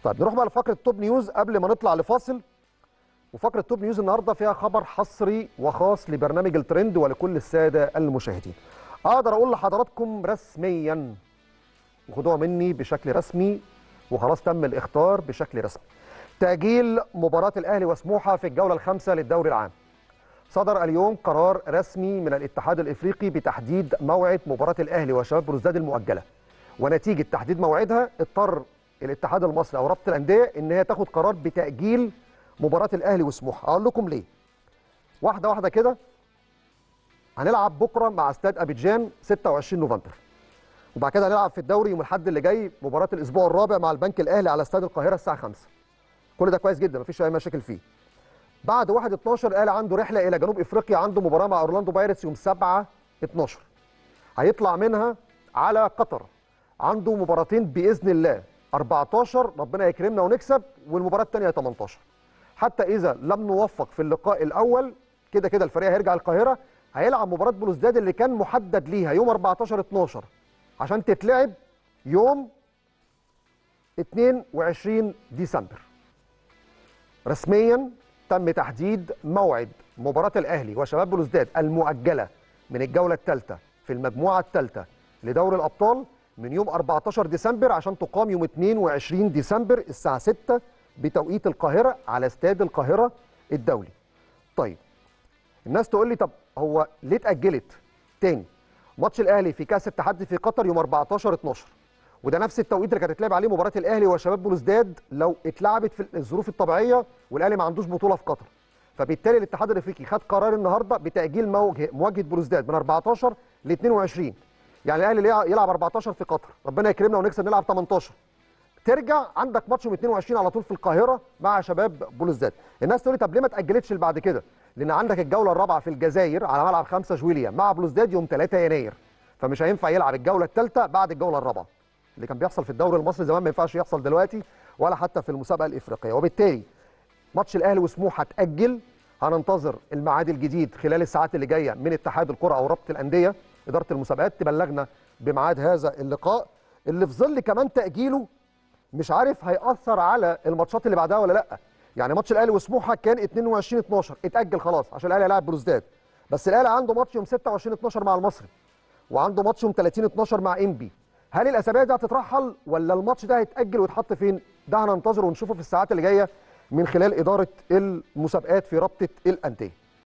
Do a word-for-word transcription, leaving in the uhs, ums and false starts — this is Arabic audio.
طيب نروح بقى لفقره توب نيوز قبل ما نطلع لفاصل. وفقره توب نيوز النهارده فيها خبر حصري وخاص لبرنامج الترند ولكل الساده المشاهدين. اقدر اقول لحضراتكم رسميا وخدوها مني بشكل رسمي وخلاص تم الاختار بشكل رسمي. تأجيل مباراة الأهلي وسموحة في الجولة الخامسة للدوري العام. صدر اليوم قرار رسمي من الاتحاد الإفريقي بتحديد موعد مباراة الأهلي وشباب بلوزداد المؤجلة. ونتيجة تحديد موعدها اضطر الاتحاد المصري أو رابطة الأندية إن هي تاخد قرار بتأجيل مباراة الأهلي وسموحة. أقول لكم ليه. واحدة واحدة كده. هنلعب بكرة مع استاد أبيجان ستة وعشرين نوفمبر. وبعد كده هنلعب في الدوري يوم الأحد اللي جاي مباراة الأسبوع الرابع مع البنك الأهلي على استاد القاهرة الساعة خمسة. كل ده كويس جدا مفيش أي مشاكل فيه. بعد واحد اتناشر الأهلي عنده رحلة إلى جنوب إفريقيا، عنده مباراة مع أورلاندو بايرتس يوم سبعة اتناشر. هيطلع منها على قطر. عنده مباراتين بإذن الله أربعتاشر ربنا يكرمنا ونكسب، والمباراة الثانية تمنتاشر. حتى إذا لم نوفق في اللقاء الأول كده كده الفريق هيرجع القاهرة، هيلعب مباراة بلوزداد اللي كان محدد ليها يوم أربعتاشر اتناشر عشان تتلعب يوم اتنين وعشرين ديسمبر. رسميا تم تحديد موعد مباراة الأهلي وشباب بلوزداد المؤجلة من الجولة الثالثة في المجموعة الثالثة لدوري الأبطال من يوم أربعتاشر ديسمبر عشان تقام يوم اتنين وعشرين ديسمبر الساعة ستة بتوقيت القاهرة على استاد القاهرة الدولي. طيب الناس تقول لي طب هو ليه اتأجلت تاني؟ ماتش الأهلي في كأس التحدي في قطر يوم أربعتاشر اتناشر، وده نفس التوقيت اللي كانت هتتلعب عليه مباراة الأهلي وشباب بلوزداد لو اتلعبت في الظروف الطبيعية والأهلي ما عندوش بطولة في قطر. فبالتالي الاتحاد الافريقي خد قرار النهارده بتأجيل مواجهة بلوزداد من أربعتاشر ل اتنين وعشرين. يعني الأهلي يلعب أربعتاشر في قطر، ربنا يكرمنا ونكسب نلعب تمنتاشر. ترجع عندك ماتش يوم اتنين وعشرين على طول في القاهرة مع شباب بلوزداد. الناس تقول لي طب ليه ما اتأجلتش اللي بعد كده؟ لأن عندك الجولة الرابعة في الجزائر على ملعب خمسة جويليا مع بلوزداد يوم تلاتة يناير. فمش هينفع يلعب الجولة الثالثة بعد الجولة الرابعة. اللي كان بيحصل في الدوري المصري زمان ما ينفعش يحصل دلوقتي ولا حتى في المسابقة الإفريقية. وبالتالي ماتش الأهلي وسموحة اتأجل. هننتظر الميعاد الجديد خلال الساعات اللي جاية من اتحاد الكرة أو رابطة الأندية إدارة المسابقات تبلغنا بميعاد هذا اللقاء اللي في ظل كمان تأجيله مش عارف هيأثر على الماتشات اللي بعدها ولا لا. يعني ماتش الاهلي وسموحه كان اتنين وعشرين اتناشر اتأجل خلاص عشان الاهلي هيلاعب بلوزداد، بس الاهلي عنده ماتش يوم ستة وعشرين اتناشر مع المصري وعنده ماتش يوم تلاتين اتناشر مع انبي. هل الاسابيع دي هتترحل ولا الماتش ده هيتأجل ويتحط فين؟ ده هننتظره ونشوفه في الساعات اللي جايه من خلال اداره المسابقات في رابطه الانديه.